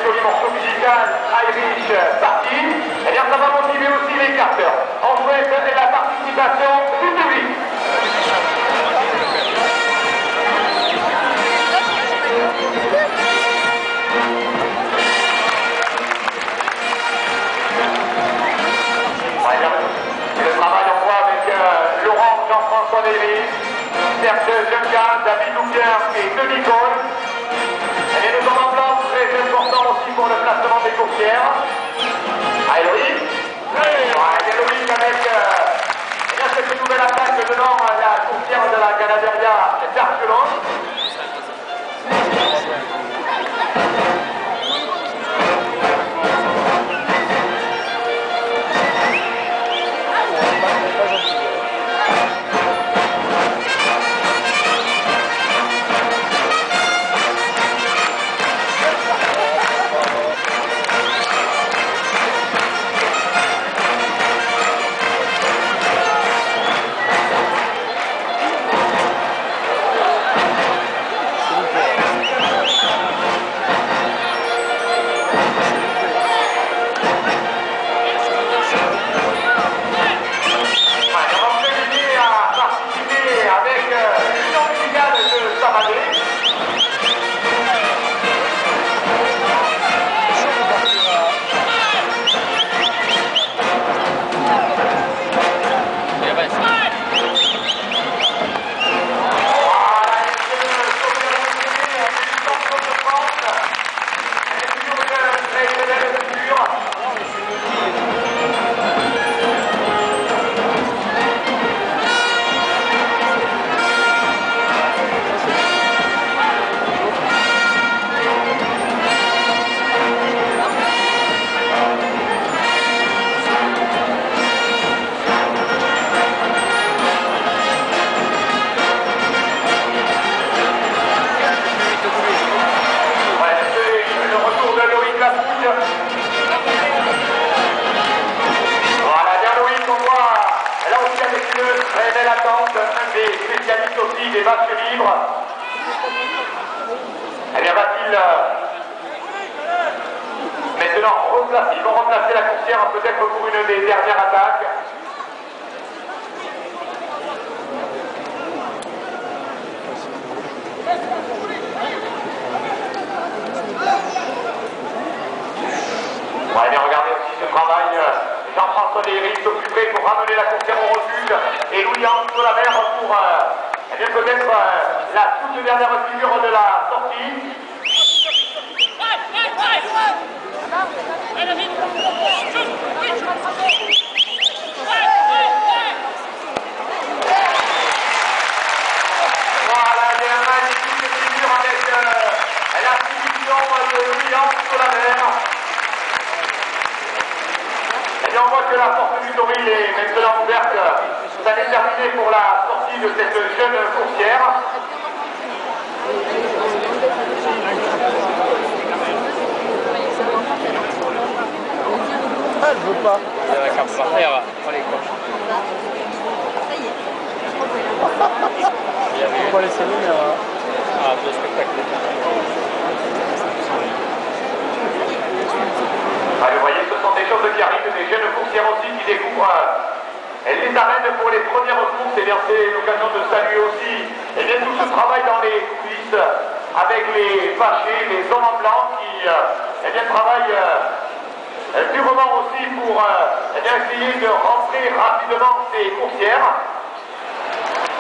joli morceau musical Irish Party, eh bien ça va motiver aussi les carteurs. On souhaite la participation du public. Le travail en voit avec Laurent, Jean-François Lévy, Serge Juncan, David Louquier et Denis Cole. Et nous sommes en place très important aussi pour le placement des coursières. Ah, Loïc. Loïc avec cette nouvelle attaque devant la coursière de la Ganaderia d'Arcelon. Des vaches libres. Eh bien, va-t-il maintenant remplacer, ils vont remplacer la coursière peut-être pour une des dernières attaques. Bon, eh bien, regardez aussi ce travail. Jean-François Léry s'occuperait pour ramener la coursière au refuge et Louis-Anne Solamer pour eh bien peut-être la toute dernière figure de la sortie. Voilà, il y a un magnifique figure avec la finition de Louis-Anne Solamer. Et bien on voit que la porte du Toril est maintenant ouverte. Ça est terminé pour la sortie de cette jeune coursière. Ah, elle veut pas. Elle va comme ça faire. Allez, quoi. Il y avait Faut pas laisser venir. Ah, deux spectacles. Ah, vous voyez, ce sont des choses qui arrivent, des jeunes coursières aussi qui découvrent les arènes pour les premières courses. Et bien c'est l'occasion de saluer aussi et bien, tout ce travail dans les coulisses avec les vachers, les hommes en blanc qui eh bien, travaillent durement aussi pour eh bien, essayer de rentrer rapidement ces coursières.